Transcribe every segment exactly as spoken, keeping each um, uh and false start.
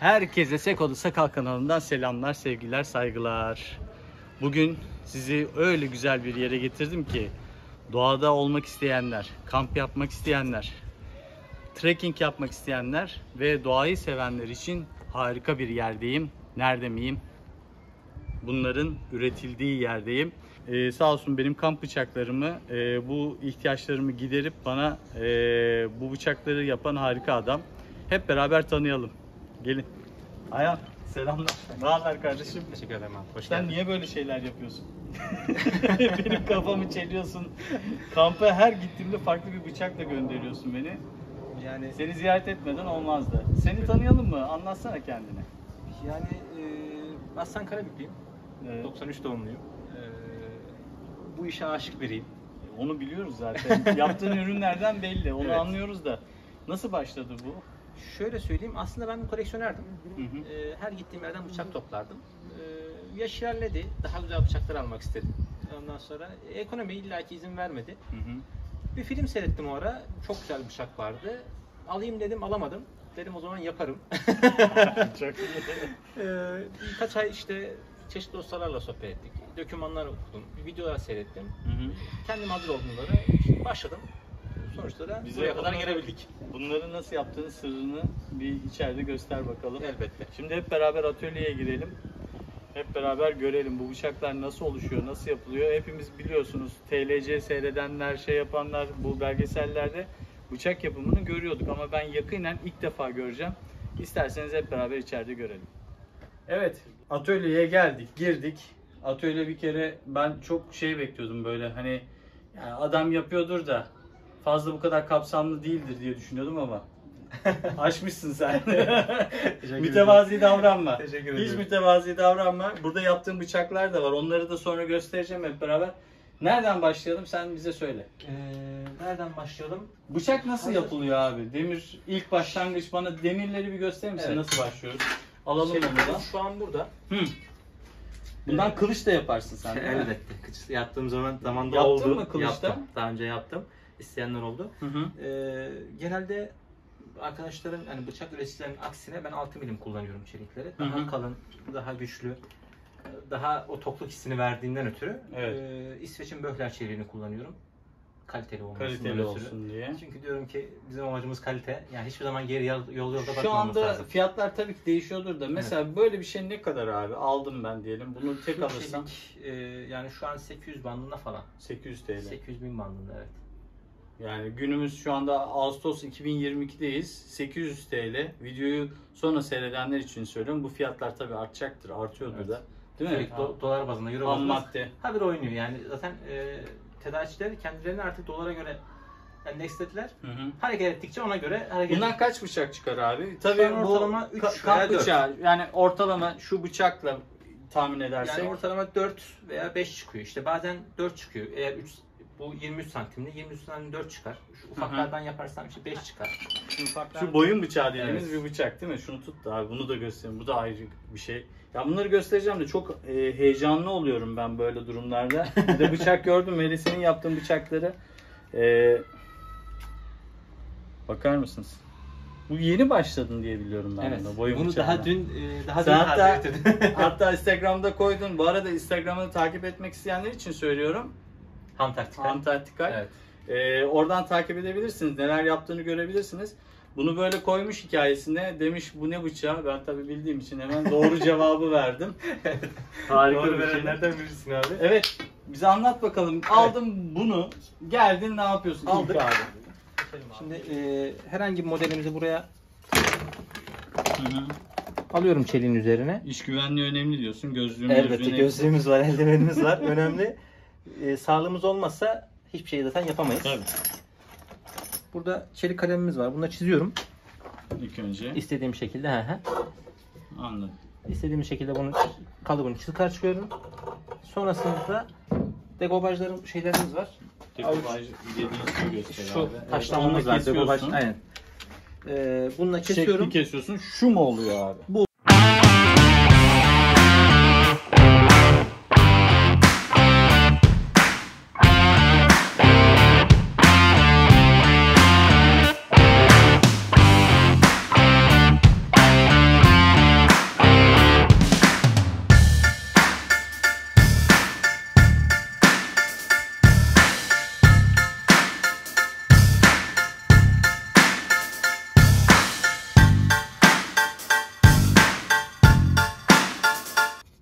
Herkese Sekolu Sakal kanalından selamlar, sevgiler, saygılar. Bugün sizi öyle güzel bir yere getirdim ki doğada olmak isteyenler, kamp yapmak isteyenler, trekking yapmak isteyenler ve doğayı sevenler için harika bir yerdeyim. Nerede miyim? Bunların üretildiği yerdeyim. Ee, sağ olsun benim kamp bıçaklarımı, e, bu ihtiyaçlarımı giderip bana e, bu bıçakları yapan harika adam. Hep beraber tanıyalım. Gelin. Ayhan, selamlar. Ne haber kardeşim? Teşekkür ederim abi. Hoş Sen geldin. niye böyle şeyler yapıyorsun? Benim kafamı çeliyorsun. Kampa her gittiimde farklı bir bıçakla gönderiyorsun beni. Yani Seni ziyaret etmeden olmazdı. Seni tanıyalım mı? Anlatsana kendini. yani e, Aslan Karabüklüyüm. Evet. doksan üç doğumluyum. E, bu işe aşık biriyim. Onu biliyoruz zaten. Yaptığın ürünlerden belli. Onu Evet. anlıyoruz da. Nasıl başladı bu? Şöyle söyleyeyim, aslında ben bir koleksiyonerdim. Hı hı. E, her gittiğim yerden bıçak toplardım. E, yaş ilerledi, daha güzel bıçaklar almak istedim. Ondan sonra e, ekonomi illaki izin vermedi. Hı hı. Bir film seyrettim o ara, çok güzel bir bıçak vardı. Alayım dedim, alamadım. Dedim o zaman yaparım. Çok iyi. Ee, birkaç ay işte çeşitli ustalarla sohbet ettik. Dokümanlar okudum, videolar seyrettim. Hı hı. Kendim hazır olduğumda işte başladım. Sonuçta da Bize buraya kadar bunları- gelebildik. Bunları nasıl yaptığın sırrını bir içeride göster bakalım. Elbette. Şimdi hep beraber atölyeye girelim. Hep beraber görelim bu bıçaklar nasıl oluşuyor, nasıl yapılıyor. Hepimiz biliyorsunuz T L C seyredenler, şey yapanlar bu belgesellerde bıçak yapımını görüyorduk ama ben yakinen ilk defa göreceğim. İsterseniz hep beraber içeride görelim. Evet, atölyeye geldik, girdik. Atölye bir kere ben çok şey bekliyordum böyle hani yani adam yapıyordur da fazla bu kadar kapsamlı değildir diye düşünüyordum ama aşmışsın sen. Mütevazi davranma. Teşekkür Hiç ederim. mütevazi davranma. Burada yaptığım bıçaklar da var. Onları da sonra göstereceğim hep beraber. Nereden başlayalım? Sen bize söyle. Ee, nereden başlayalım? Bıçak nasıl yapılıyor abi? Demir ilk başlangıç bana demirleri bir gösterir misin? Evet. Nasıl başlıyoruz? Alalım Şey, onu da. Şu an burada. Hı. Bundan kılıç da yaparsın sen değil mi? Elbette. Kılıç yaptığım zaman zamanda Yaptın oldu. mı kılıçta? Yaptım. Daha önce yaptım. İsteyenler oldu. Hı hı. Ee, genelde arkadaşların hani bıçak üreticilerinin aksine ben altı milim kullanıyorum çelikleri. Daha Hı hı. kalın, daha güçlü, daha o tokluk hissini verdiğinden ötürü Evet. e, İsveç'in Böhler çeliğini kullanıyorum. Kaliteli olmasından Kaliteli ötürü. olsun diye. Çünkü diyorum ki bizim amacımız kalite. Yani hiçbir zaman geri yol yol yolda Şu bakmamız anda lazım. fiyatlar tabii ki değişiyordur da mesela böyle bir şey ne kadar abi? Aldım ben diyelim. Bunu tek Şu alırsam çelik, e, yani şu an sekiz yüz bandında falan. sekiz yüz T L. sekiz yüz bin bandında, evet. Yani günümüz şu anda Ağustos iki bin yirmi iki'deyiz. sekiz yüz T L. Videoyu sonra seyredenler için söylüyorum. Bu fiyatlar tabii artacaktır, artıyordur Evet. da. Değil mi? Sürekli do- dolar bazında, euro Ham bazında madde. habire oynuyor. Yani zaten e, tedarikçiler kendilerini artık dolara göre endekslediler. Hı hı. Hareket ettikçe ona göre hareket Bundan kaç bıçak çıkar abi? Tabii Şu an bu ortalama üç ka- veya kamp dört. bıçağı. Yani ortalama şu bıçakla tahmin edersek. Yani ortalama dört veya beş çıkıyor. İşte bazen dört çıkıyor. Eğer üç, bu yirmi üç santimli, yirmi üç santim dört çıkar. Şu ufaklardan yaparsam işte beş çıkar. Şu ufaklardan Şu boyun bıçağı dediğimiz Evet. bir bıçak değil mi? Şunu tut da abi bunu da göstereyim. Bu da ayrı bir şey. Ya bunları göstereceğim de çok e, heyecanlı oluyorum ben böyle durumlarda. Bir de bıçak gördüm. Melisa'nın yaptığın bıçakları. E, bakar mısınız? Bu yeni başladın diye biliyorum ben Evet. buna. Boyun Bunu bıçağına. daha dün e, daha Sen dün hatta, taze getirdim. hatta Instagram'da koydun. Bu arada Instagram'ı takip etmek isteyenler için söylüyorum. Ham taktikal. Antarktikal. Evet. Ee, oradan takip edebilirsiniz. Neler yaptığını görebilirsiniz. Bunu böyle koymuş hikayesine. Demiş bu ne bıçağı? Ben tabii bildiğim için hemen doğru cevabı verdim. Harika Doğru bir şey. verenlerden birisin abi. Evet. Bize anlat bakalım. Aldım bunu. Geldin ne yapıyorsun? Aldık. İlk abi. Şimdi e, herhangi bir modelimizi buraya Hı hı. alıyorum çeliğin üzerine. İş güvenliği önemli diyorsun. Gözlüğün Elbette gözlüğün gözlüğümüz var, eldivenimiz var. Önemli. E, sağlığımız olmazsa hiçbir şeyi zaten yapamayız. Tabii. Burada çelik kalemimiz var. Bununla çiziyorum. İlk önce. İstediğim şekilde. He he. Anladım. İstediğim şekilde bunun kalıbını çıkar çıkıyorum. Sonrasında degobajların şeylerimiz var. Dekopaj dediğiniz gibi göster Şu abi. Evet, taşlamamız onunla var. Degobaj. kesiyorsun. Aynen. Ee, bununla kesiyorum. Şekli kesiyorsun. Şu mu oluyor abi? Bu.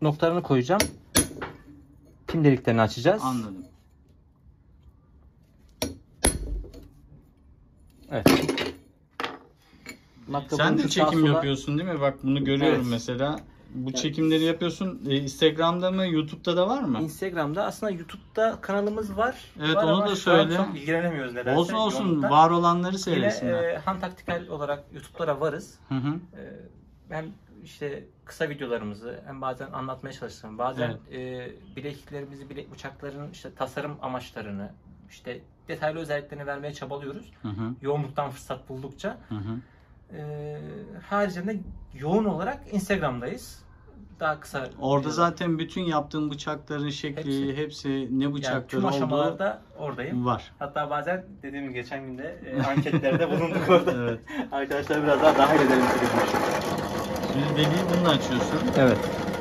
noktalarını koyacağım. Pim deliklerini açacağız. Anladım. Evet. Sen de şu çekim sağa sola- yapıyorsun değil mi? Bak bunu görüyorum Evet. mesela. Bu çekimleri yapıyorsun. E, Instagram'da mı, YouTube'da da var mı? Instagram'da aslında YouTube'da kanalımız var. Evet, var onu ama da şu an söyle. Çok ilgilenemiyoruz nedense. Olsun olsun. yoğunluktan. Var olanları Yine seyretsinler. e, Han Taktikal olarak YouTube'lara varız. Hı hı. E, hem işte kısa videolarımızı hem bazen anlatmaya çalıştım. Bazen e, bilekliklerimizi, bilek bıçaklarının işte tasarım amaçlarını, işte detaylı özelliklerini vermeye çabalıyoruz. Hı hı. Yoğunluktan fırsat buldukça. Hı hı. E, haricinde yoğun olarak Instagram'dayız. Daha kısa. Orada videolar. zaten bütün yaptığın bıçakların şekli, hepsi, Hepsi. ne yani bıçakları tüm olduğu aşamalarda oradayım. var. Hatta bazen dediğim gibi geçen günde e, anketlerde bulunduk orada. Evet. Arkadaşlar biraz daha dahil edelim. Şimdi deliği bununla açıyorsun. Evet.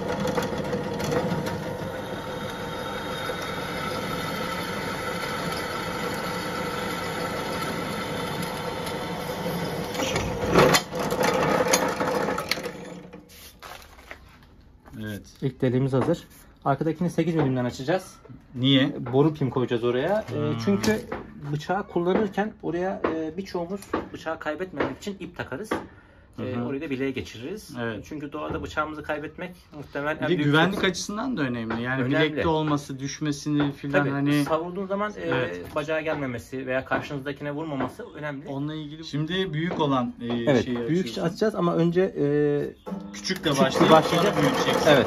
Evet. İlk deliğimiz hazır. Arkadakini sekiz milimden açacağız. Niye? Boru pim koyacağız oraya. E, Hmm. çünkü bıçağı kullanırken oraya e, birçoğumuz bıçağı kaybetmemek için ip takarız. E, Hı hı. orayı da bileğe geçiririz. Evet. Çünkü doğada bıçağımızı kaybetmek muhtemelen Bir en de büyük güvenlik korku. açısından da önemli. Yani Önemli. bilekte olması, düşmesini filan Tabii hani savurduğun zaman e, Evet. bacağa gelmemesi veya karşınızdakine vurmaması önemli. onunla ilgili. Şimdi büyük olan e, Evet, şeyi büyük açıyorsun. açacağız ama önce e, Küçükle küçük başlayıp başlayacağız. sonra büyüteceksin. Evet.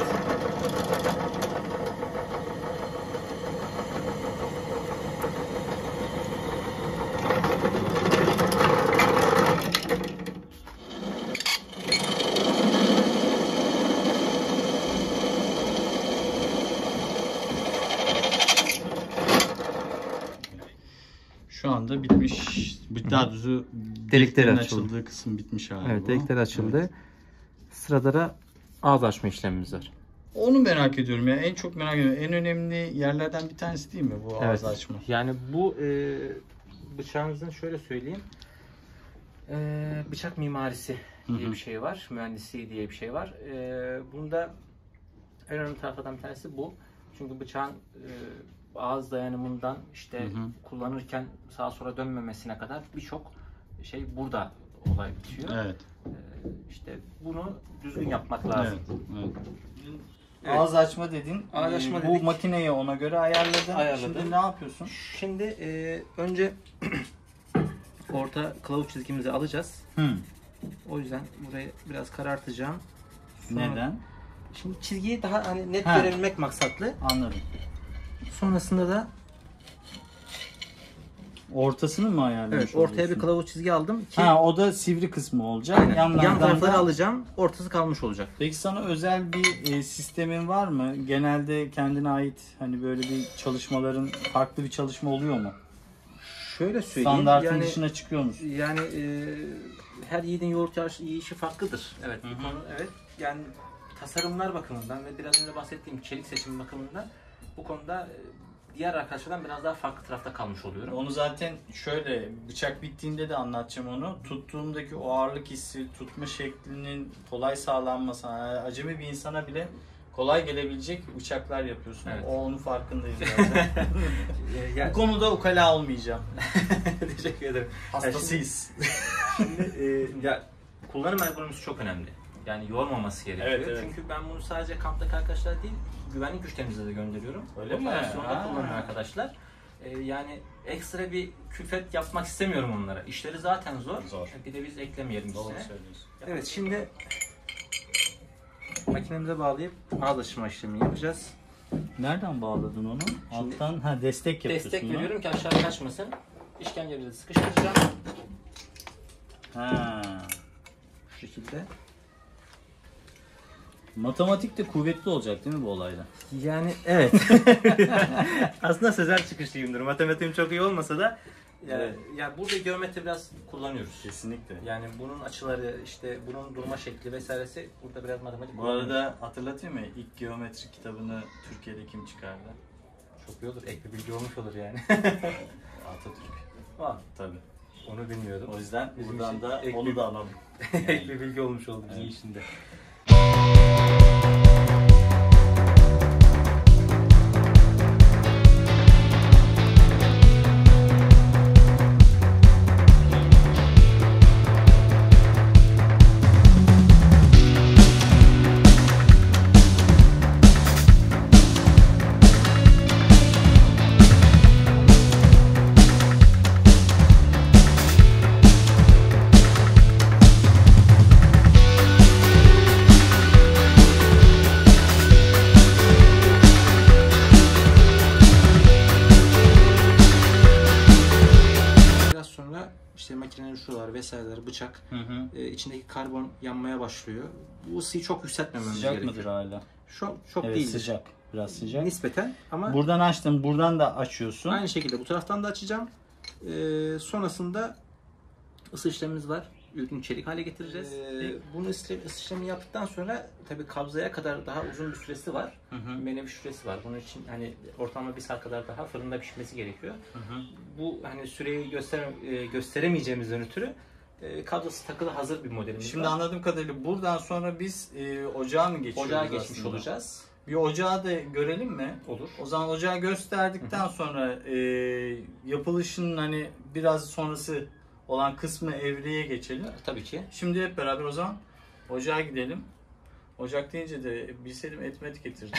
Şu anda bitmiş. Daha doğrusu Delikleri açıldı. açıldığı kısım bitmiş hali Evet, bu. delikler açıldı. Evet. Sırada da ağız açma işlemimiz var. Onu merak ediyorum ya. En çok merak ediyorum. En önemli yerlerden bir tanesi değil mi bu ağız açma? Yani bu e, bıçağımızın şöyle söyleyeyim. E, bıçak mimarisi diye Hı hı. bir şey var. Mühendisliği diye bir şey var. E, bunda en önemli taraflardan bir tanesi bu. Çünkü bıçağın e, ağız dayanımından işte Hı hı. kullanırken sağa sola dönmemesine kadar birçok şey burada olay bitiyor. Evet. E, işte bunu düzgün yapmak lazım. Evet. evet. Evet. Ağız açma dedin. Ağız Ee, açma bu dedik. makineyi ona göre ayarladın. Ayarladım. Şimdi ne yapıyorsun? Şimdi e, önce orta kılavuz çizgimizi alacağız. Hı. O yüzden burayı biraz karartacağım. Sonra- Neden? Şimdi çizgiyi daha hani net Ha. görebilmek maksatlı. Anladım. Sonrasında da Ortasını mı ayarlamış evet ortaya bir oluyorsun? kılavuz çizgi aldım ki Ha, o da sivri kısmı olacak. aynen, Yanlardan yan tarafları da- alacağım. Ortası kalmış olacak. Peki sana özel bir e, sistemin var mı? Genelde kendine ait hani böyle bir çalışmaların farklı bir çalışma oluyor mu? Şöyle söyleyeyim. Standartın yani, dışına çıkıyor musun? Yani e, her yiğidin yoğurt yaş- yiyişi farklıdır. Evet. Hı hı. Bu konu evet. Yani tasarımlar bakımından ve biraz önce bahsettiğim çelik seçimi bakımından bu konuda e, diğer arkadaşlardan biraz daha farklı tarafta kalmış oluyorum. Onu zaten şöyle bıçak bittiğinde de anlatacağım onu. Tuttuğumdaki o ağırlık hissi, tutma şeklinin kolay sağlanması. Yani acemi bir insana bile kolay gelebilecek bıçaklar yapıyorsun. Evet. O onun farkındayız zaten. E, yani- Bu konuda ukala olmayacağım. Teşekkür ederim. Hastasıyız. Şimdi e, ya kullanım ergonomisi çok önemli. Yani yormaması gerekiyor. Evet, evet. Çünkü ben bunu sadece kamptaki arkadaşlar değil, güvenlik güçlerimize de gönderiyorum. Öyle mi? Operasyonda Ha. kullanıyor arkadaşlar. E, yani ekstra bir külfet yapmak istemiyorum onlara. İşleri zaten zor. Zor. Bir de biz eklemeyelim Doğru üstüne. söylüyorsun. Evet, şimdi makinemize bağlayıp ağız açma işlemini yapacağız. Nereden bağladın onu? Alttan ha destek yapıyorsun. Destek ha? veriyorum ki aşağı kaçmasın. İşkemceleri sıkıştıracağım. Ha. Şu şekilde. Matematik de kuvvetli olacak değil mi bu olayda? Yani evet. Aslında sözel çıkışlıyımdır. Matematiğim çok iyi olmasa da yani, Evet. yani burada geometri biraz kullanıyoruz. Kesinlikle. Yani bunun açıları, işte bunun durma şekli vesairesi burada biraz matematik Bu kullanıyoruz. arada hatırlatayım mı? İlk geometri kitabını Türkiye'de kim çıkardı? çok iyi olur. Ek bir bilgi olmuş olur yani. Atatürk. Aa, Tabii. onu bilmiyordum. O yüzden Bizim buradan için da ek onu bir- da analım. Ek bir bilgi olmuş oldu bizim Evet. işinde. vesaireler, bıçak Hı hı. e, içindeki karbon yanmaya başlıyor. Bu ısıyı çok yükseltmememiz Sıcak gerekiyor. mıdır hala? Şu çok Evet, değil. sıcak. Biraz sıcak. Nispeten ama Buradan açtım. Buradan da açıyorsun. aynı şekilde bu taraftan da açacağım. Ee, sonrasında ısı işlemimiz var. Ürünü çelik hale getireceğiz. Ee, bunu ısı, ısı işlemi yaptıktan sonra tabii kabzaya kadar daha uzun bir süresi var. Hı hı. Menevi süresi var. Bunun için hani ortalama bir saat kadar daha fırında pişmesi gerekiyor. Hı hı. Bu hani süreyi göster e, gösteremeyeceğimizden ötürü e, kabzası takılı hazır bir modelimiz Şimdi var. anladığım kadarıyla buradan sonra biz e, ocağa mı geçiyoruz? Ocağa geçmiş aslında? olacağız. Bir ocağı da görelim mi? Olur. O zaman ocağı gösterdikten hı hı. sonra e, yapılışının hani biraz sonrası olan kısmı evreye geçelim. Tabii ki. Şimdi hep beraber o zaman ocağa gidelim. Ocak deyince de bilseydim etmet getirdim.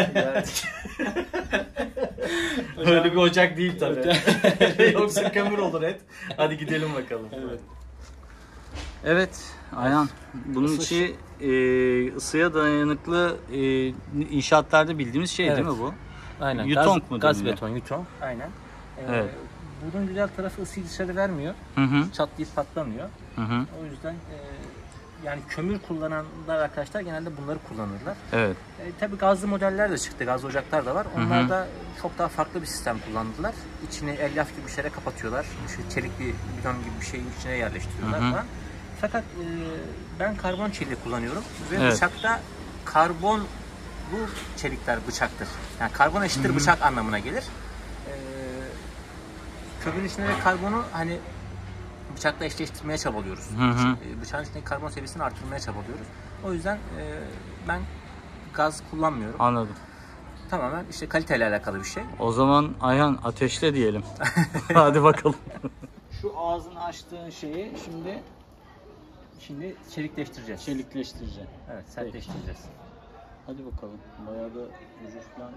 Öyle bir ocak değil tabii. Yoksa kömür olur et. Hadi gidelim bakalım. Evet. Evet Ayhan, bunun Isı içi e, ısıya dayanıklı e, inşaatlarda bildiğimiz şey Evet. değil mi bu? Aynen. Yutong gaz, mu Gaz deniliyor? beton, yutong. Aynen. Ee, Evet. Bunun güzel tarafı ısıyı dışarı vermiyor. Hı hı. Çatlayıp patlamıyor. Hı hı. O yüzden e, yani kömür kullananlar arkadaşlar genelde bunları kullanırlar. Evet. E, tabii gazlı modeller de çıktı, gazlı ocaklar da var. Hı hı. Onlar da çok daha farklı bir sistem kullandılar. İçini elyaf gibi bir şeyle kapatıyorlar. İşte çelik bir bidon gibi bir şeyin içine yerleştiriyorlar Hı hı. falan. Fakat e, ben karbon çeliği kullanıyorum ve Evet. bıçakta karbon bu çelikler bıçaktır. Yani karbon eşittir Hı hı. bıçak anlamına gelir. E, kömürün içindeki karbonu hani bıçakla eşleştirmeye çabalıyoruz. Hı hı. E, Bıçağın içindeki karbon seviyesini arttırmaya çabalıyoruz. O yüzden e, ben gaz kullanmıyorum. Anladım. Tamamen işte kaliteyle alakalı bir şey. O zaman Ayhan ateşle diyelim. Hadi bakalım. Şu ağzını açtığın şeyi şimdi Şimdi çelikleştireceğiz. çelikleştireceğim. Evet, sertleştireceğiz. Hadi bakalım. Bayağı da ucuz falan.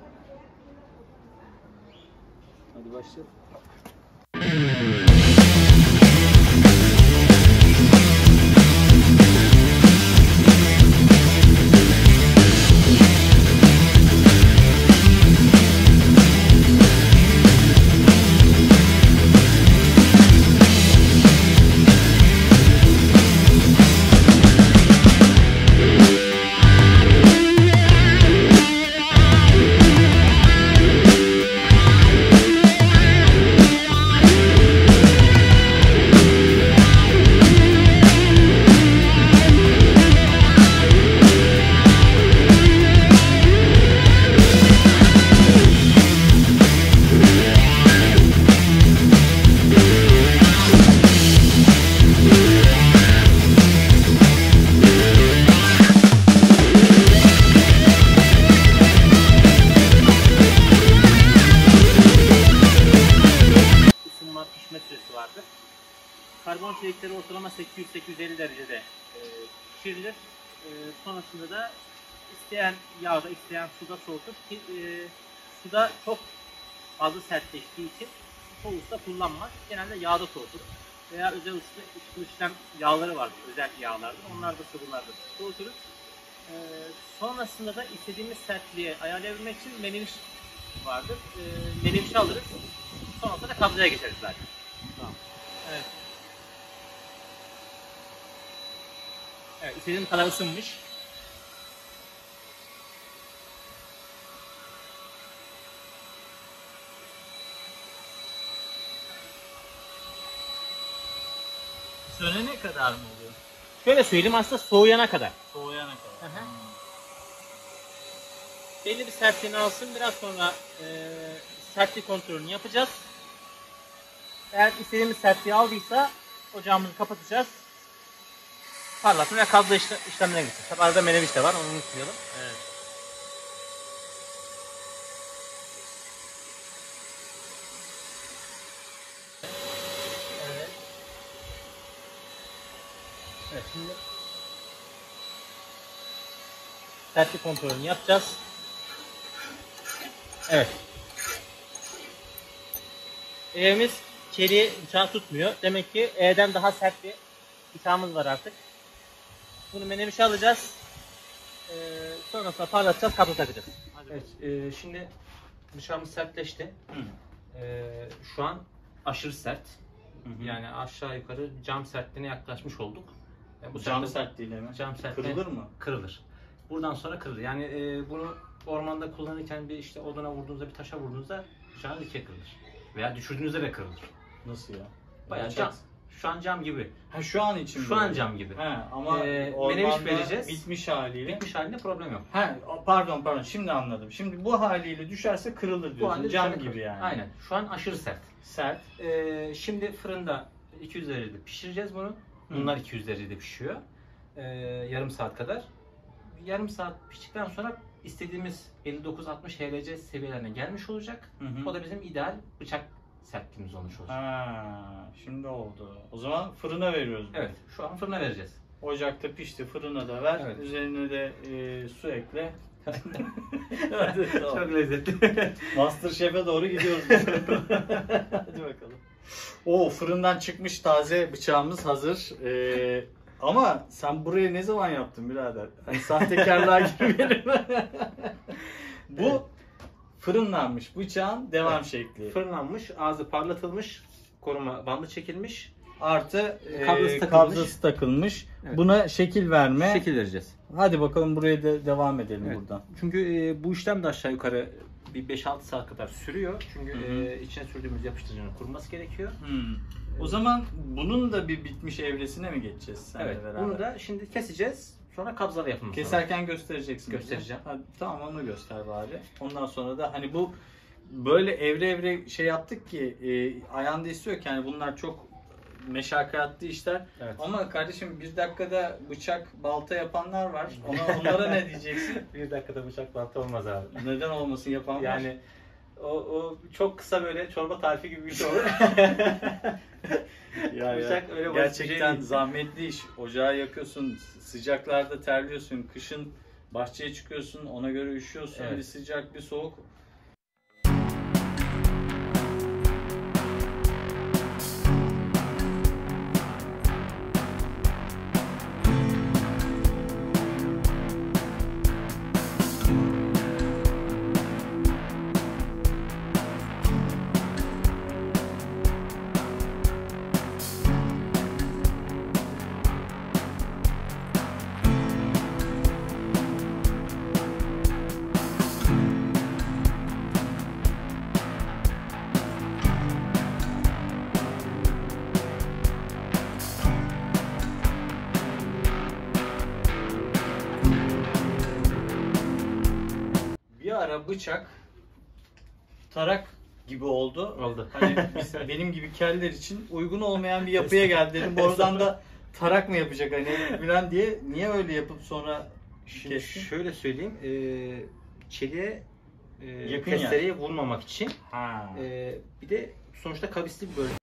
Hadi başlayalım. Isınma pişme süresi vardır. Karbon çelikleri ortalama sekiz yüz sekiz yüz elli derecede e, pişirilir. E, sonrasında da isteyen yağda, isteyen suda soğutup ki e, suda çok fazla sertleştiği için soğukta kullanmaz. Genelde yağda soğutur. Veya özel ısı, ısı işlem yağları vardır, özel yağlardır. Onlar da sıvılarda soğuturuz. E, sonrasında da istediğimiz sertliğe ayarlayabilmek için meneviş vardır. E, menevişi alırız. Sonrasında da kabzaya geçeriz zaten. Tamam. Evet. Evet, istediğim kadar ısınmış. Sönene kadar mı oluyor? Şöyle söyleyeyim, aslında soğuyana kadar. Soğuyana kadar. Hı hı. Belli bir sertliğini alsın. Biraz sonra e, sertlik kontrolünü yapacağız. Eğer istediğimiz sertliği aldıysa ocağımızı kapatacağız. Parlatma ve kablo işlemlerine gideceğiz. Tabi arada meneviş de var, onu unutmayalım. Evet. Evet. Evet, şimdi sertlik kontrolünü yapacağız. Evet. Evimiz çeliği bıçağı tutmuyor. Demek ki E'den daha sert bir bıçağımız var artık. Bunu menemişe alacağız. Ee, sonrasında parlatacağız, kablo takacağız. Hadi Evet, e, şimdi bıçağımız sertleşti. Hı. E, şu an aşırı sert. hı. Yani aşağı yukarı cam sertliğine yaklaşmış olduk. Yani Bu cam sertlik- sertliğiyle mi? Cam sertliği Kırılır mı? Kırılır. Buradan sonra kırılır. Yani e, bunu ormanda kullanırken bir işte oduna vurduğunuzda, bir taşa vurduğunuzda bıçağınız ikiye kırılır. Veya düşürdüğünüzde de kırılır. Nasıl ya? Bayağı Bıçak- cam. Şu an cam gibi. Ha şu an için Şu böyle. an cam gibi. He, ama Ee, ormanda menemiş vereceğiz. bitmiş haliyle. Bitmiş halinde problem yok. He, pardon pardon şimdi anladım. Şimdi bu haliyle düşerse kırılır diyorsun. halde Cam dışarı gibi kır- yani. Aynen. Şu an aşırı sert. Sert. Ee, şimdi fırında iki yüz derecede pişireceğiz bunu. Bunlar iki yüz derecede pişiyor. Ee, yarım saat kadar. Yarım saat piştikten sonra istediğimiz elli dokuz altmış H L C seviyelerine gelmiş olacak. Hı hı. O da bizim ideal bıçak sertliğimiz olmuş olacak. Ha, şimdi oldu. O zaman fırına veriyoruz. bunu. Evet, şu an fırına vereceğiz. Ocakta pişti, fırına da ver. Evet. Üzerine de e, su ekle. Hadi, tamam. Çok lezzetli. Masterchef'e doğru gidiyoruz. Hadi bakalım. O fırından çıkmış taze bıçağımız hazır. Ee, ama sen burayı ne zaman yaptın birader? Hani sahtekarlığa gibi. Bu fırınlanmış bıçağın devam Evet. şekli. Fırınlanmış, ağzı parlatılmış, koruma bandı çekilmiş. Artı e, Kablosu takılmış. kabzası takılmış. Evet. Buna şekil verme. Şekil vereceğiz. Hadi bakalım buraya da devam edelim Evet. buradan. Çünkü e, bu işlem de aşağı yukarı bir beş altı saat kadar sürüyor. Çünkü Hı hı. e, içine sürdüğümüz yapıştırıcının kuruması gerekiyor. Hmm. O zaman bunun da bir bitmiş evresine mi geçeceğiz seninle Evet. beraber? Bunu da şimdi keseceğiz. Sonra kabzalı yapımı. Keserken göstereceksin. Göstereceğim. Hadi, tamam onu göster bari. Ondan sonra da hani bu böyle evre evre şey yaptık ki e, ayağında istiyor ki hani bunlar çok meşakkatli işler. Evet. Ama kardeşim bir dakikada bıçak balta yapanlar var. Ona, onlara ne diyeceksin? Bir dakikada bıçak balta olmaz abi. Neden olmasın yapan var. Yani o, o çok kısa böyle çorba tarifi gibi bir şey olur. Ya, ya. Bıçak öyle basit bir şey Gerçekten değil. zahmetli iş. Ocağı yakıyorsun, sıcaklarda terliyorsun, kışın bahçeye çıkıyorsun, ona göre üşüyorsun, Evet. bir sıcak bir soğuk. Bir ara bıçak tarak gibi oldu. Oldu. Hani biz, benim gibi keller için uygun olmayan bir yapıya geldi dedim. Oradan da tarak mı yapacak hani falan diye. Niye öyle yapıp sonra Şimdi kestin? şöyle söyleyeyim. E, çeliğe e, Yakın testereye vurmamak için Ha. e, bir de sonuçta kavisli bir bölge.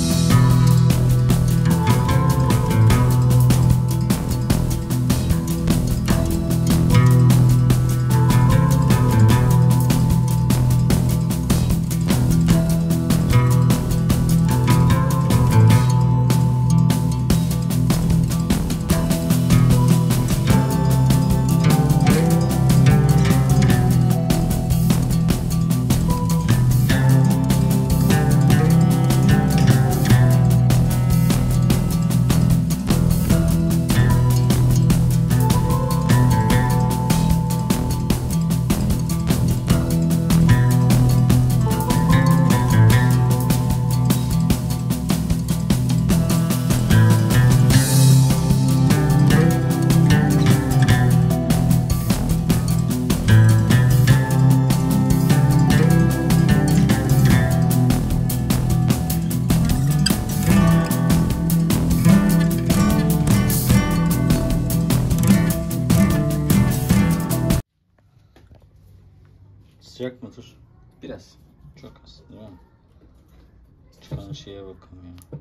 Sıcak mıdır? Biraz. Çok az değil mi? Çıkan şeye bakalım ya.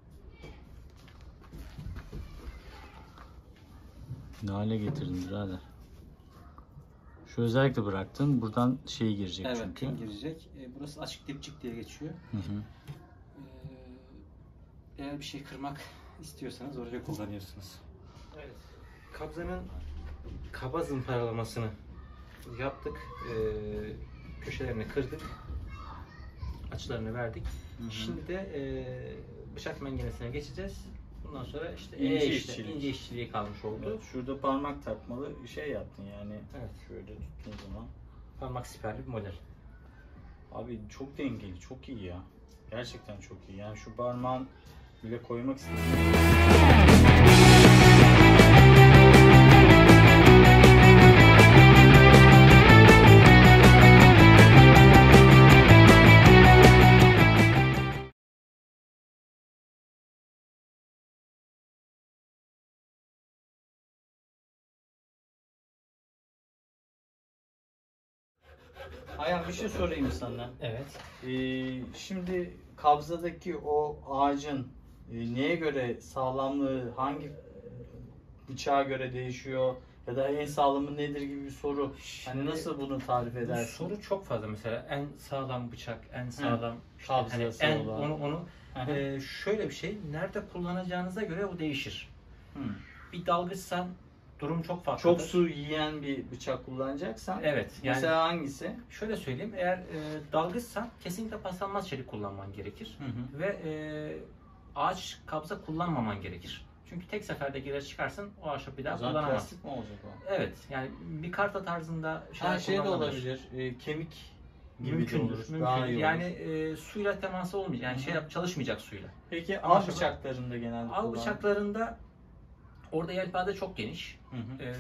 Ne hale getirdin birader? Şu özellikle bıraktın. Buradan şey girecek Evet, çünkü. pin girecek. E, burası açık dipçik diye geçiyor. Hı hı. Ee, eğer bir şey kırmak istiyorsanız oraya kullanıyorsunuz. Evet. Kabzanın kaba zımparalamasını yaptık. Ee, köşelerini kırdık. açılarını verdik. Hı hı. Şimdi de e, bıçak mengenesine geçeceğiz. Bundan sonra işte İnce e işte, işçilik. ince işçiliği kalmış oldu. Evet, şurada parmak takmalı şey yaptın yani. Evet. Şöyle tuttuğun zaman. Parmak siperli bir model. Abi çok dengeli, çok iyi ya. Gerçekten çok iyi. Yani şu parmağın bile koymak istedim. Ayhan bir şey sorayım sana. Evet. Ee, şimdi kabzadaki o ağacın e, neye göre sağlamlığı, hangi bıçağa göre değişiyor ya da en sağlamı nedir gibi bir soru. Hani Şimdi nasıl bunu tarif Bu edersin? soru çok fazla mesela en sağlam bıçak, en sağlam işte kabzası hani en olan. onu onu Hı hı. e, şöyle bir şey nerede kullanacağınıza göre o değişir. Hı. Bir dalgıçsan durum çok farklı. Çok su yiyen bir bıçak kullanacaksan Evet. Yani mesela hangisi? şöyle söyleyeyim, eğer e, dalgıçsan kesinlikle paslanmaz çelik kullanman gerekir. Hı hı. Ve e, ağaç kabza kullanmaman gerekir. Çünkü tek seferde girer çıkarsın o ahşap bir daha O zaman kullanamazsın. plastik mi olacak o? Evet, yani bir karta tarzında Ha şey de kullanılabilir. olabilir. E, kemik gibi de Mümkündür, olur. mümkün. Daha iyi olur. Yani e, suyla teması olmayacak. Yani Hı hı. şey yap, çalışmayacak suyla. Peki Ama av şu- bıçaklarında genelde Av kullan- bıçaklarında orada yelpaze çok geniş. Hı hı. E,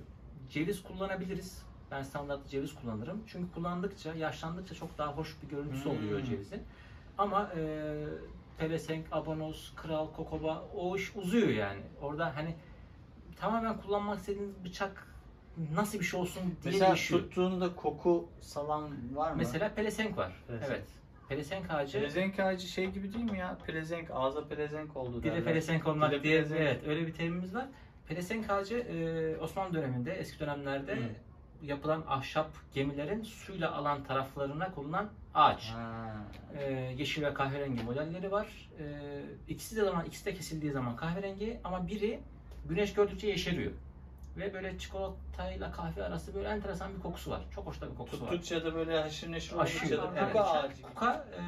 ceviz kullanabiliriz. Ben standart ceviz kullanırım. Çünkü kullandıkça, yaşlandıkça çok daha hoş bir görüntüsü Hmm. oluyor cevizin. Ama e, pelesenk, abonoz, kral, kokoba o iş uzuyor yani. Orada hani tamamen kullanmak istediğiniz bıçak nasıl bir şey olsun diye Mesela değişiyor. tuttuğunda koku salan var mı? Mesela pelesenk var. Pelesenk. Evet. Pelesenk ağacı. Pelezenk ağacı şey gibi değil mi ya? Pelezenk, ağza pelezenk oldu Dile derler. pelesenk olmak Dile diye, pelesenk. evet, öyle bir terimimiz var. Pelesenk ağacı e, Osmanlı döneminde, eski dönemlerde Hı. yapılan ahşap gemilerin suyla alan taraflarına konulan ağaç. Ha. E, yeşil ve kahverengi modelleri var. E, ikisi de zaman ikisi de kesildiği zaman kahverengi ama biri güneş gördükçe yeşeriyor. Ve böyle çikolatayla kahve arası böyle enteresan bir kokusu var. Çok hoş da bir kokusu var. Tuttukça da böyle haşır neşir Aşıyor. oldukça da Evet. kuka ağacı gibi. Kuka e,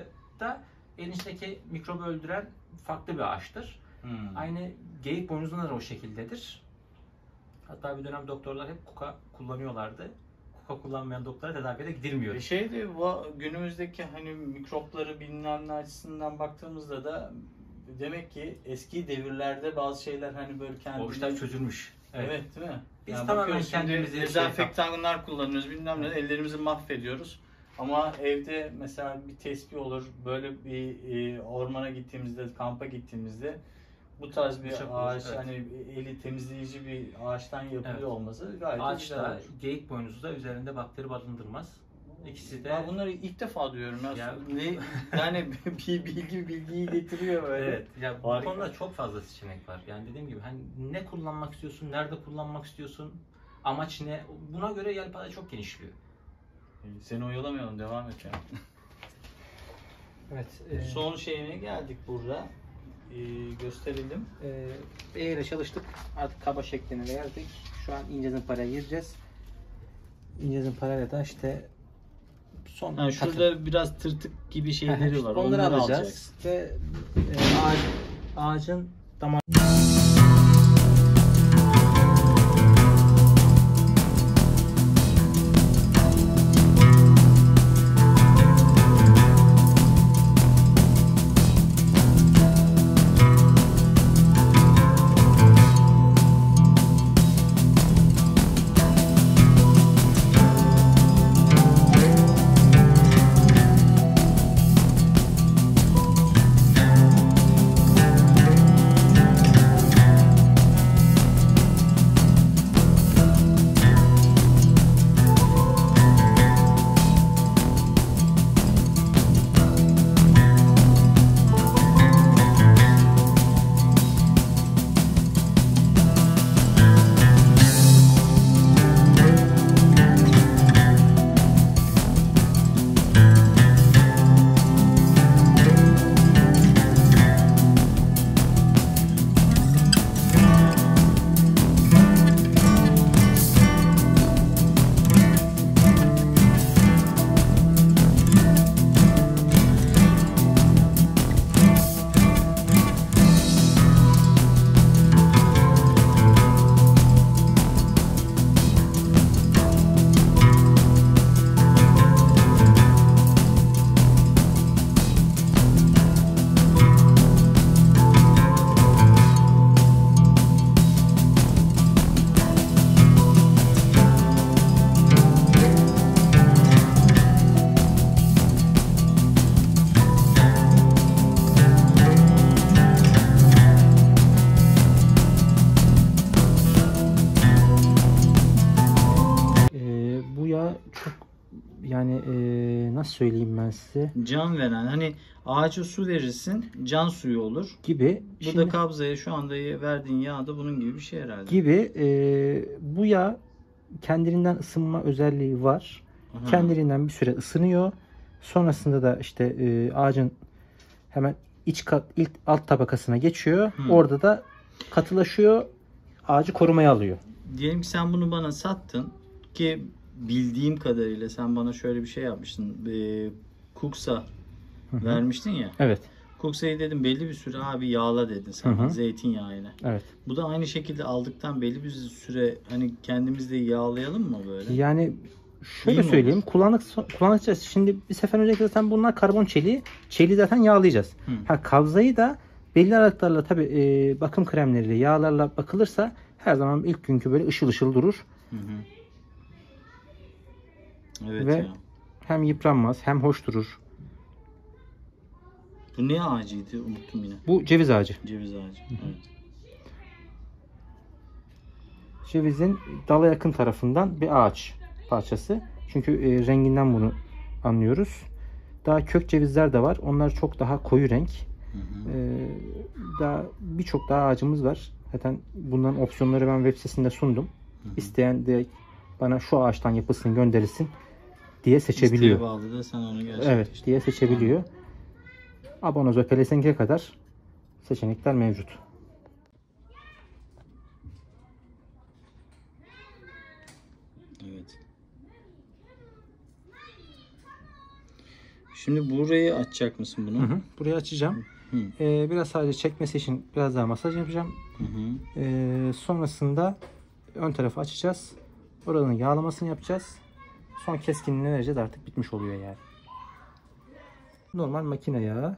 da elinizde mikrobu öldüren farklı bir ağaçtır. Hmm. Aynı geyik boynuzunda da o şekildedir. Hatta bir dönem doktorlar hep kuka kullanıyorlardı. Kuka kullanmayan doktora tedaviye de gidilmiyor. E şey de bu günümüzdeki hani mikropları bilmem ne açısından baktığımızda da demek ki eski devirlerde bazı şeyler hani böyle kendini... O işler çözülmüş. Evet, Evet. değil mi? Biz Yani tamamen bakıyoruz şimdi kendimizi şey dezenfektanlar kullanıyoruz bilmem ne ellerimizi mahvediyoruz. Ama evde mesela bir tespih olur böyle bir e, ormana gittiğimizde, kampa gittiğimizde bu tarz bir Bıçak olur, ağaç evet. hani eli temizleyici bir ağaçtan yapılıyor Evet. olması gayet güzel Ağaçta olur. geyik boynuzu da üzerinde bakteri barındırmaz. İkisi de Ya bunları ilk defa duyuyorum ya. Ya- Ne, yani bir bilgi bilgiyi getiriyor böyle. evet. Ya bu Harika. konuda çok fazla seçenek var. Yani dediğim gibi hani ne kullanmak istiyorsun, nerede kullanmak istiyorsun, amaç ne? Buna göre yelpaze çok genişliyor. Seni oyalamayalım, devam et ya. Evet. Son şeyine geldik burada. Ee, gösterelim. E, eğer çalıştık. Artık kaba şekline verdik. Şu an ince zımparaya gireceğiz. İnce zımparayla da işte son Ha, şurada biraz tırtık gibi şeyleri var. Onları, Onları alacağız alacaksın. ve e, ağaç, ağacın damar yani e, nasıl söyleyeyim ben size? Can veren, hani ağaca su verirsin, can suyu olur. Gibi. Bu Şimdi- da kabzaya şu anda verdiğin yağ da bunun gibi bir şey herhalde. gibi e, bu yağ kendiliğinden ısınma özelliği var. Aha. Kendiliğinden bir süre ısınıyor. Sonrasında da işte e, ağacın hemen iç kat, ilk alt tabakasına geçiyor. Hı. Orada da katılaşıyor. Ağacı korumaya alıyor. Diyelim ki sen bunu bana sattın ki bildiğim kadarıyla sen bana şöyle bir şey yapmıştın. E, kuksa Hı hı. vermiştin ya. Evet. Kuksayı dedim belli bir süre abi yağla dedin sen Hı hı. zeytinyağıyla. Evet. Bu da aynı şekilde aldıktan belli bir süre hani kendimiz de yağlayalım mı böyle? Yani şöyle İyi mi söyleyeyim. olur? Kullanık, kullanacağız. Şimdi bir sefer önce zaten bunlar karbon çeliği. Çeliği zaten yağlayacağız. Hı. Ha, kabzayı da belli aralıklarla tabii e, bakım kremleriyle, yağlarla bakılırsa her zaman ilk günkü böyle ışıl ışıl durur. Hı hı. Evet Ve ya. hem yıpranmaz hem hoş durur. Bu ne ağacıydı? Unuttum yine. Bu ceviz ağacı. Ceviz ağacı. Evet. Cevizin dala yakın tarafından bir ağaç parçası. Çünkü e, renginden bunu anlıyoruz. Daha kök cevizler de var. Onlar çok daha koyu renk. Hı hı. E, daha birçok daha ağacımız var. Zaten bunların opsiyonları ben web sitesinde sundum. Hı hı. İsteyen de bana şu ağaçtan yapılsın, gönderilsin diye seçebiliyor. İsteğe bağlı da sen onu gerçekleştir. Evet, diye seçebiliyor. Abonoz ve pelesenk'e kadar seçenekler mevcut. Evet. Şimdi burayı açacak mısın bunu? Hı hı. Burayı açacağım. Hı. Ee, biraz sadece çekmesi için biraz daha masaj yapacağım. Hı hı. Ee, sonrasında ön tarafı açacağız. Oranın yağlamasını yapacağız. Son keskinliğini vereceğiz. Artık bitmiş oluyor yani. Normal makine yağı.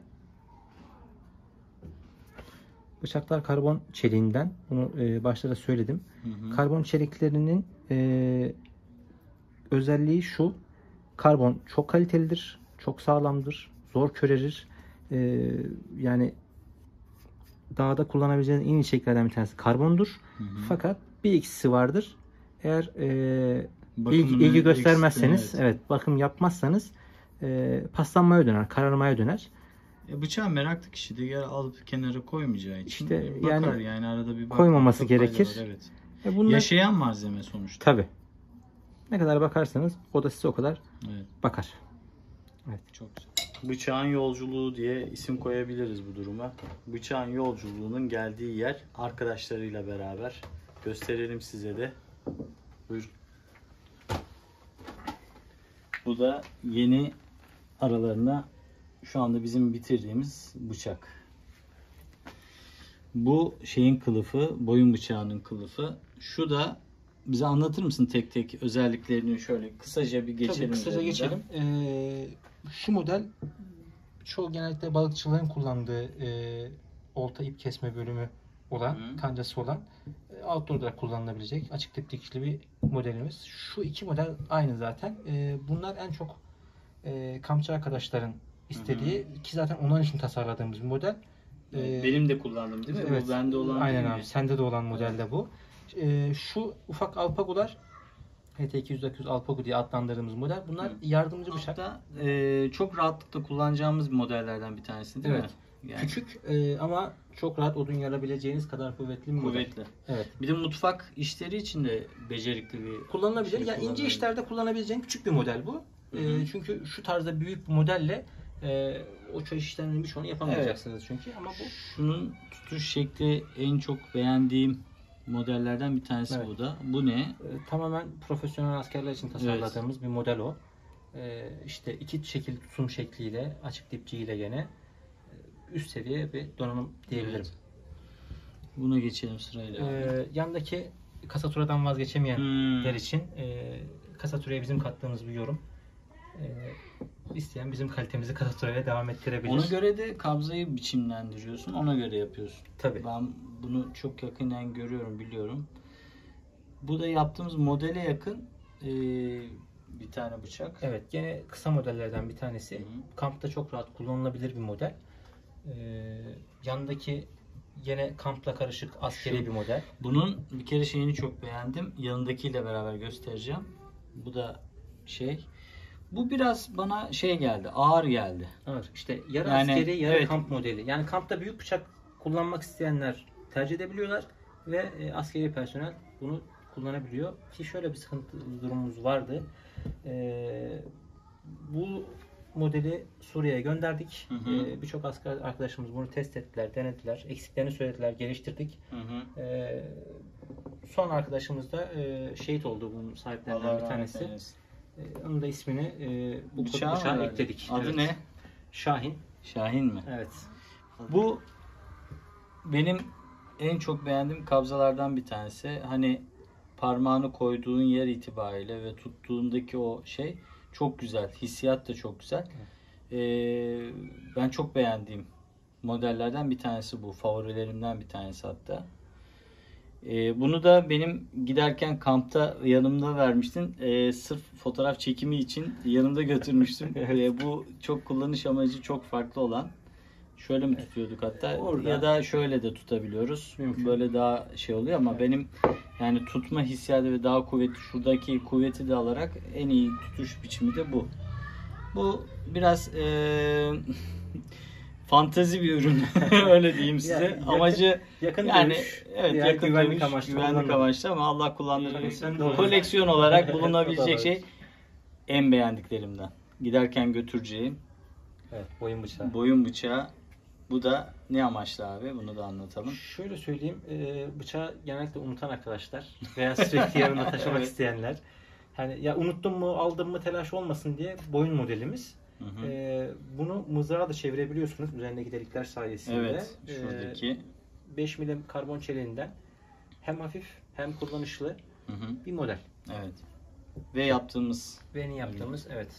Bıçaklar karbon çeliğinden. Bunu e, başta da söyledim. Hı hı. Karbon çeliklerinin e, özelliği şu. Karbon çok kalitelidir. Çok sağlamdır. Zor körerir. E, yani dağda kullanabileceğiniz en iyi çeliklerden bir tanesi karbondur. Hı hı. Fakat bir eksisi vardır. Eğer e, Bakımını ilgi, ilgi göstermezseniz, ekstra, evet. bakım yapmazsanız e, paslanmaya döner, kararmaya döner. E, bıçağın meraklı kişi de yer alıp kenara koymayacağı için İşte e, bakar yani, yani arada bir bakmakta koymaması fayda gerekir. var, evet. E bunlar, Yaşayan malzeme sonuçta. tabii. Ne kadar bakarsanız o da size o kadar Evet. bakar. Evet. Çok güzel. Bıçağın yolculuğu diye isim koyabiliriz bu duruma. Bıçağın yolculuğunun geldiği yer arkadaşlarıyla beraber. Gösterelim size de. Buyurun. Bu da yeni aralarına şu anda bizim bitirdiğimiz bıçak. Bu şeyin kılıfı, boyun bıçağının kılıfı. Şu da bize anlatır mısın tek tek özelliklerini şöyle kısaca bir geçelim. Tabii kısaca üzerinden. geçelim. Ee, şu model çoğu genellikle balıkçıların kullandığı e, olta ip kesme bölümü olan, Hı. kancası olan, e, outdoor'da kullanılabilecek açık tip dikişli bir modelimiz. Şu iki model aynı zaten. E, bunlar en çok e, kampçı arkadaşların istediği, ki zaten onun için tasarladığımız bir model. E, Benim de kullandım değil mi? Evet. Bu bende olan Aynen değil abi. mi? Sende de olan model de bu. Ee, şu ufak alpagular H T iki yüz dokuz Alpagu diye adlandırdığımız model. Bunlar Hı. yardımcı bıçak. Hatta e, çok rahatlıkla kullanacağımız modellerden bir tanesi değil Evet. mi? Yani Küçük e, ama çok rahat odun yarabileceğiniz kadar kuvvetli bir model. kuvvetli. Evet. Bir de mutfak işleri için de becerikli bir Kullanılabilir. şey Yani ince kullanılabilir. işlerde kullanabileceğin küçük bir model bu. Hı E, hı. çünkü şu tarzda büyük bir modelle e, o çeşit işlemlerin birçoğunu yapamayacaksınız çünkü. Ama bu Şunun tutuş şekli en çok beğendiğim modellerden bir tanesi Evet. bu da. Bu ne? e, tamamen profesyonel askerler için tasarladığımız bir model o. E, işte iki şekil tutum şekliyle, açık dipçiyle gene e, üst seviye bir donanım diyebilirim. Evet. Buna geçelim sırayla. Ee, yandaki kasaturadan vazgeçemeyenler Hmm. için e, kasaturaya bizim kattığımız bir yorum. E, isteyen bizim kalitemizi kasaturaya devam ettirebilir. Ona göre de kabzayı biçimlendiriyorsun. Ona göre yapıyorsun. Tabii. Ben bunu çok yakından görüyorum, biliyorum. Bu da yaptığımız modele yakın e, bir tane bıçak. Evet, gene kısa modellerden bir tanesi. Hı hı. Kampta çok rahat kullanılabilir bir model. Ee, yanındaki gene kampla karışık askeri Şu- bir model. Bunun bir kere şeyini çok beğendim. Yanındakiyle beraber göstereceğim. Bu da şey. Bu biraz bana şey geldi, ağır geldi. Ağır. İşte yarı Yani, askeri, yarı evet. kamp modeli. Yani kampta büyük bıçak kullanmak isteyenler tercih edebiliyorlar ve e, askeri personel bunu kullanabiliyor. Ki şöyle bir sıkıntı durumumuz vardı. E, bu modeli Suriye'ye gönderdik. Hı hı. E, Birçok asker arkadaşımız bunu test ettiler, denediler. Eksiklerini söylediler, geliştirdik. Hı hı. E, son arkadaşımız da e, şehit oldu bunun sahiplerinden Allah bir rahmet tanesi. eylesin. E, onun da ismini e, bu Bıçağa bıçağa, mı verdi? ekledik. Adı Evet. ne? Şahin. Şahin mi? Evet. Bu benim en çok beğendiğim kabzalardan bir tanesi. Hani parmağını koyduğun yer itibariyle ve tuttuğundaki o şey çok güzel. Hissiyat da çok güzel. Ee, ben çok beğendiğim modellerden bir tanesi bu. Favorilerimden bir tanesi hatta. Ee, bunu da benim giderken kampta yanımda vermiştin. Ee, sırf fotoğraf çekimi için yanımda götürmüştüm. Ee, bu çok kullanış amacı çok farklı olan. Şöyle mi tutuyorduk hatta Orada. ya da şöyle de tutabiliyoruz. Mümkün. Böyle daha şey oluyor ama Evet. benim yani tutma hissiyatı ve daha kuvvetli, şuradaki kuvveti de alarak en iyi tutuş biçimi de bu. Bu biraz eee fantezi bir ürün öyle diyeyim size. Ya, yakın- Amacı Yakın yani dövüş, evet diğer yakın güvenlik dövüş, amaçlı güvenlik kullanılır. amaçlı ama Allah kullandırır. Koleksiyon da olur. Koleksiyon olarak bulunabilecek Evet. şey en beğendiklerimden. Giderken götüreceğim Evet, boyun bıçağı. boyun bıçağı. Bu da ne amaçlı abi? Bunu da anlatalım. Şöyle söyleyeyim, e, bıçağı genellikle unutan arkadaşlar veya sürekli yanında taşımak Evet. isteyenler. Hani ya unuttum mu, aldım mı telaş olmasın diye boyun modelimiz. Hı hı. E, bunu mızrağa da çevirebiliyorsunuz üzerindeki delikler sayesinde. Evet, şuradaki. E, beş milim karbon çeliğinden hem hafif hem kullanışlı Hı hı. bir model. Evet. Ve yaptığımız Ve yeni yaptığımız evet.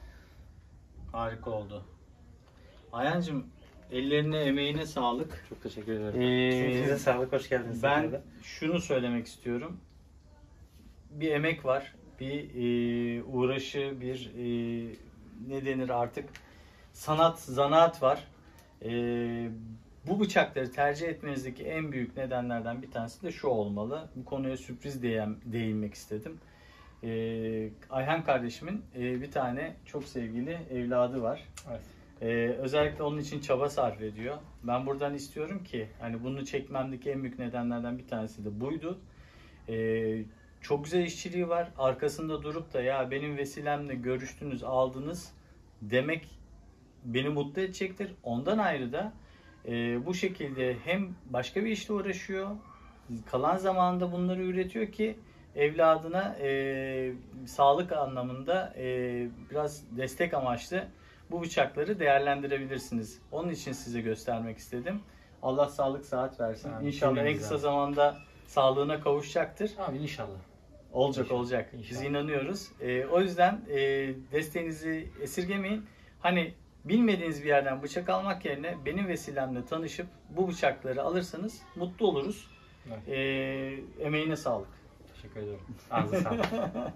harika oldu. Ayancığım ellerine, emeğine sağlık. Çok teşekkür ederim. Ee, Size sağlık, hoş geldiniz. Ben tekrardan. şunu söylemek istiyorum. Bir emek var, bir e, uğraşı, bir e, ne denir artık sanat, zanaat var. E, bu bıçakları tercih etmenizdeki en büyük nedenlerden bir tanesi de şu olmalı. Bu konuya sürpriz değin, değinmek istedim. E, Ayhan kardeşimin e, bir tane çok sevgili evladı var. Evet. Ee, özellikle onun için çaba sarf ediyor. Ben buradan istiyorum ki hani bunu çekmemdeki en büyük nedenlerden bir tanesi de buydu. Ee, çok güzel işçiliği var. Arkasında durup da ya benim vesilemle görüştünüz, aldınız demek beni mutlu edecektir. Ondan ayrı da e, bu şekilde hem başka bir işle uğraşıyor, kalan zamanında bunları üretiyor ki evladına e, sağlık anlamında e, biraz destek amaçlı bu bıçakları değerlendirebilirsiniz. Onun için size göstermek istedim. Allah sağlık sıhhat versin. Abi, İnşallah en cümlemize kısa abi. zamanda sağlığına kavuşacaktır. Abi inşallah. Olacak İnşallah. olacak. Biz İnşallah. inanıyoruz. Ee, o yüzden e, desteğinizi esirgemeyin. Hani bilmediğiniz bir yerden bıçak almak yerine benim vesilemle tanışıp bu bıçakları alırsanız mutlu oluruz. Evet. Ee, emeğine sağlık. Teşekkür ederim. Ağzına sağlık.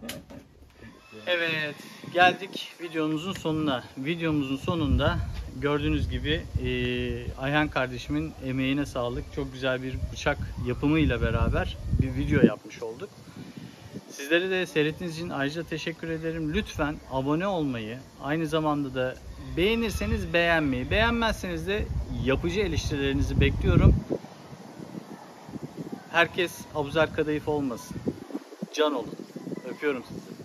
Evet, geldik videomuzun sonuna. Videomuzun sonunda gördüğünüz gibi e, Ayhan kardeşimin emeğine sağlık. Çok güzel bir bıçak yapımıyla beraber bir video yapmış olduk. Sizlere de seyrettiğiniz için ayrıca teşekkür ederim. Lütfen abone olmayı, aynı zamanda da beğenirseniz beğenmeyi, beğenmezseniz de yapıcı eleştirilerinizi bekliyorum. Herkes Abuzer Kadayıf olmasın. Can olun. Öpüyorum sizi.